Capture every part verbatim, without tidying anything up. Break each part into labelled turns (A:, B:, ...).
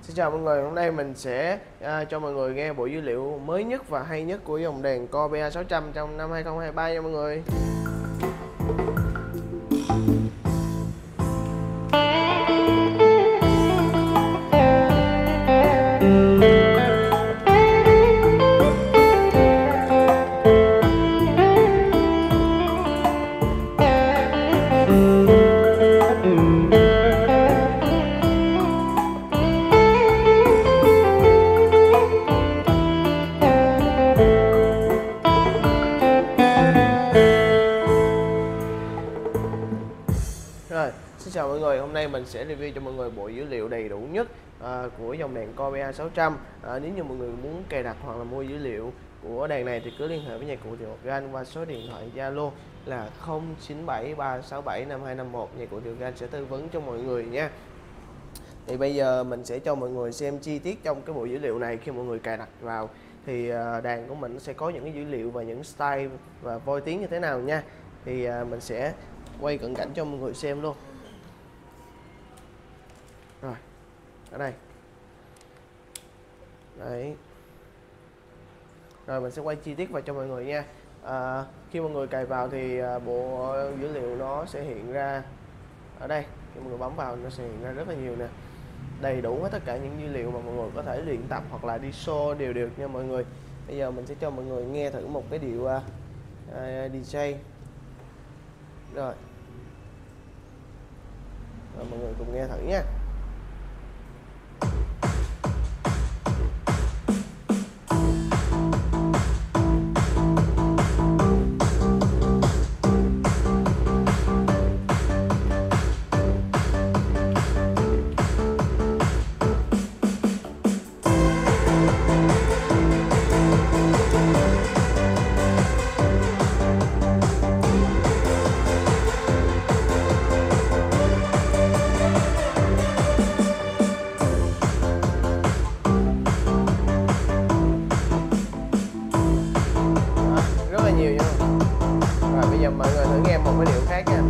A: Xin chào mọi người, hôm nay mình sẽ à, cho mọi người nghe bộ dữ liệu mới nhất và hay nhất của dòng đèn Core bê a sáu trăm trong năm hai không hai ba nha mọi người. Rồi, xin chào mọi người, hôm nay mình sẽ review cho mọi người bộ dữ liệu đầy đủ nhất à, của dòng đèn Core bê a sáu trăm. À, nếu như mọi người muốn cài đặt hoặc là mua dữ liệu của đèn này thì cứ liên hệ với nhà cụ Tiểu Gan qua số điện thoại Zalo là không chín bảy ba sáu bảy năm hai năm một. Nhà cụ Tiểu Gan sẽ tư vấn cho mọi người nha. Thì bây giờ mình sẽ cho mọi người xem chi tiết trong cái bộ dữ liệu này. Khi mọi người cài đặt vào thì đèn của mình sẽ có những cái dữ liệu và những style và voi tiếng như thế nào nha. Thì mình sẽ quay cận cảnh cho mọi người xem luôn. Rồi, ở đây. Đấy. Rồi mình sẽ quay chi tiết vào cho mọi người nha. À, khi mọi người cài vào thì bộ dữ liệu nó sẽ hiện ra ở đây. Khi mọi người bấm vào nó sẽ hiện ra rất là nhiều nè. Đầy đủ hết tất cả những dữ liệu mà mọi người có thể luyện tập hoặc là đi show đều được nha mọi người. Bây giờ mình sẽ cho mọi người nghe thử một cái điệu uh, đê gi. Rồi. Rồi mọi người cùng nghe thử nha. Nhiều nha. Rồi bây giờ mọi người thử nghe một cái điệu khác nha.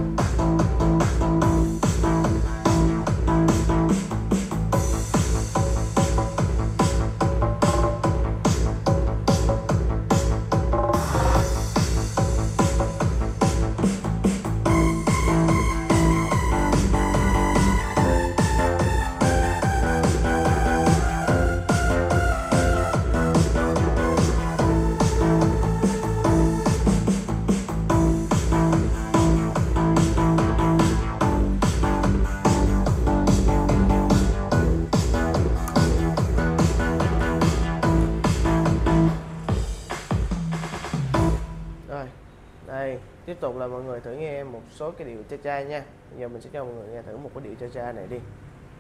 A: Rồi, đây, tiếp tục là mọi người thử nghe một số cái điệu cha cha nha. Bây giờ mình sẽ cho mọi người nghe thử một cái điệu cha cha này đi.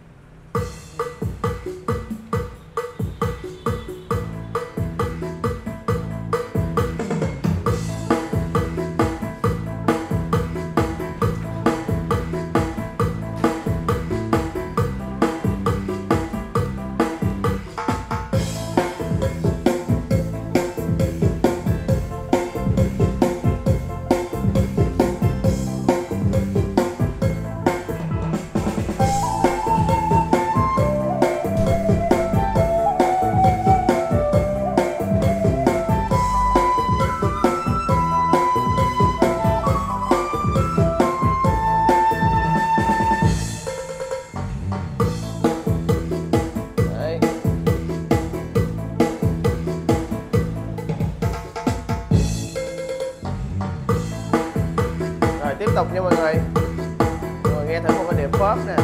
A: Tiếp tục nha mọi người. Mọi người nghe thử một cái điệu pop nè.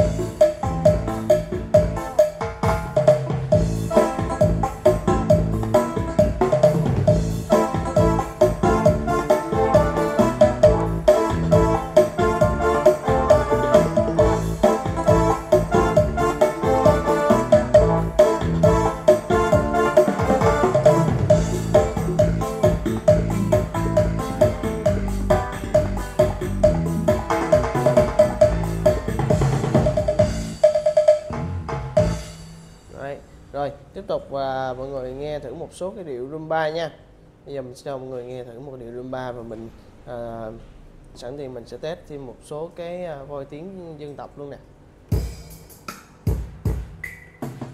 A: Rồi tiếp tục và mọi người nghe thử một số cái điệu rumba nha. Bây giờ mình sẽ cho mọi người nghe thử một điệu rumba và mình à, sẵn thì mình sẽ test thêm một số cái voi tiếng dân tộc luôn nè.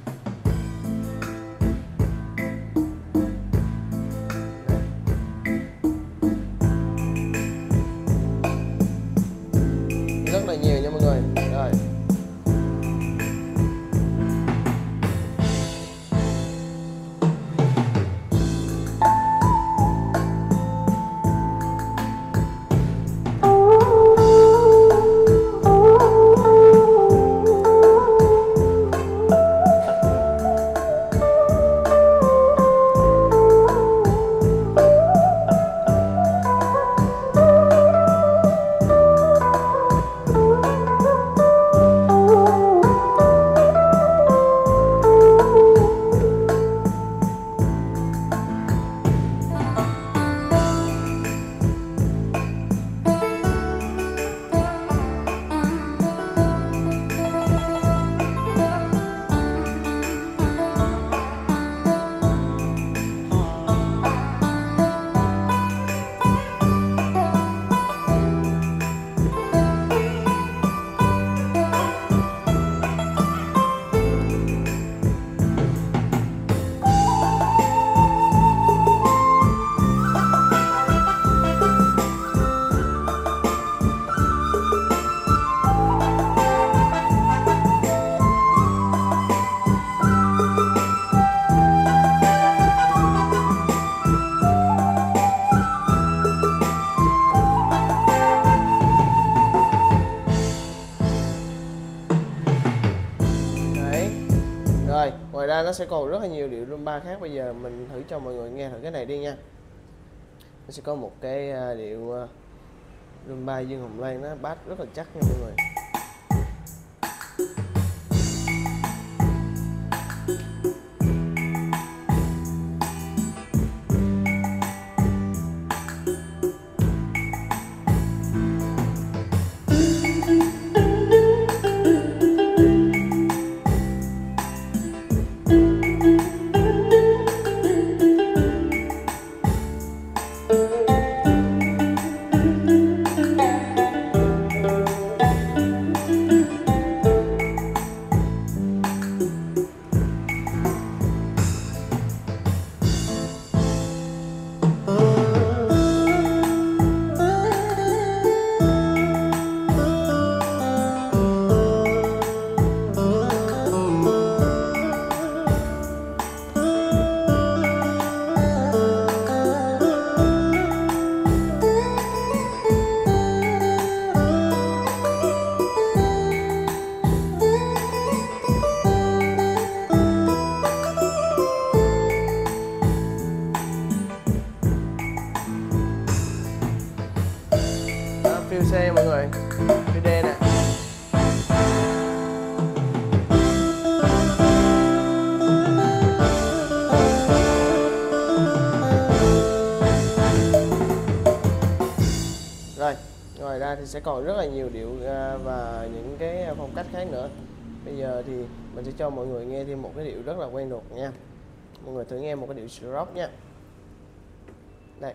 A: Rồi, ngoài ra nó sẽ còn rất là nhiều điệu rumba khác. Bây giờ mình thử cho mọi người nghe thử cái này đi nha. Nó sẽ có một cái điệu rumba Dương Hồng Loan, nó bass rất là chắc nha mọi người. Phiêu xe mọi người, phiêu đen nè. Rồi, ngoài ra thì sẽ còn rất là nhiều điệu và những cái phong cách khác nữa. Bây giờ thì mình sẽ cho mọi người nghe thêm một cái điệu rất là quen thuộc nha. Mọi người thử nghe một cái điệu rock nha. Đây.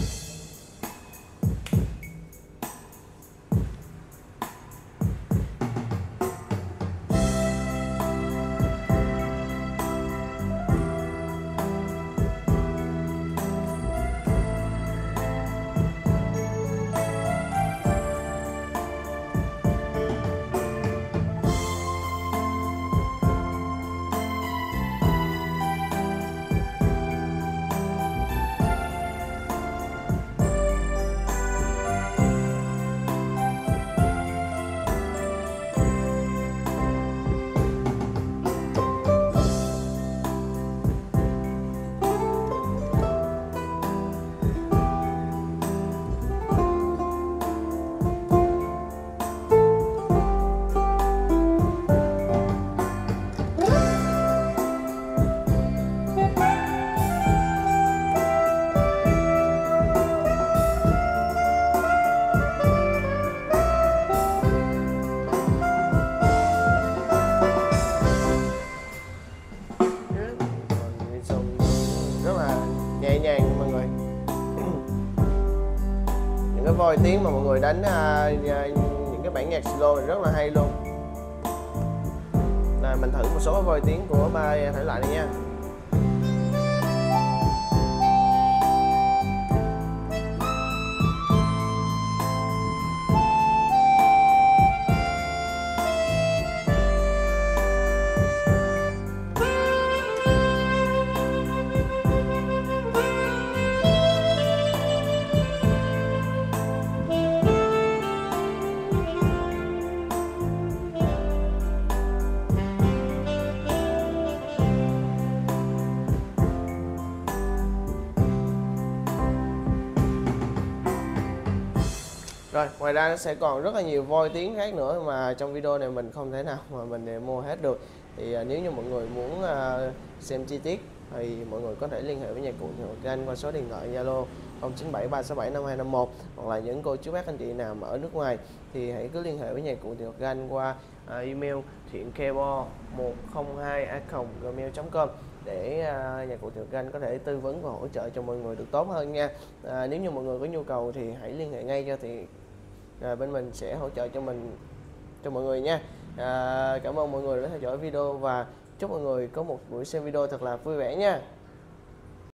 A: Nhẹ nhàng mọi người. Những cái voi tiếng mà mọi người đánh uh, những cái bản nhạc slow này rất là hay luôn. Rồi mình thử một số cái voi tiếng của ba thể loại này nha. Rồi, ngoài ra nó sẽ còn rất là nhiều voi tiếng khác nữa mà trong video này mình không thể nào mà mình mua hết được. Thì uh, nếu như mọi người muốn uh, xem chi tiết thì mọi người có thể liên hệ với nhạc cụ Thị Ngọc Anh qua số điện thoại Zalo không chín bảy ba sáu bảy năm hai năm một, hoặc là những cô chú bác anh chị nào mà ở nước ngoài thì hãy cứ liên hệ với nhạc cụ Thị Ngọc Anh qua uh, email thiệnkbo một không hai a còng gmail chấm com để uh, nhạc cụ Thị Ngọc Anh có thể tư vấn và hỗ trợ cho mọi người được tốt hơn nha. Uh, nếu như mọi người có nhu cầu thì hãy liên hệ ngay cho thì rồi bên mình sẽ hỗ trợ cho mình cho mọi người nha. À, cảm ơn mọi người đã theo dõi video và chúc mọi người có một buổi xem video thật là vui vẻ nha.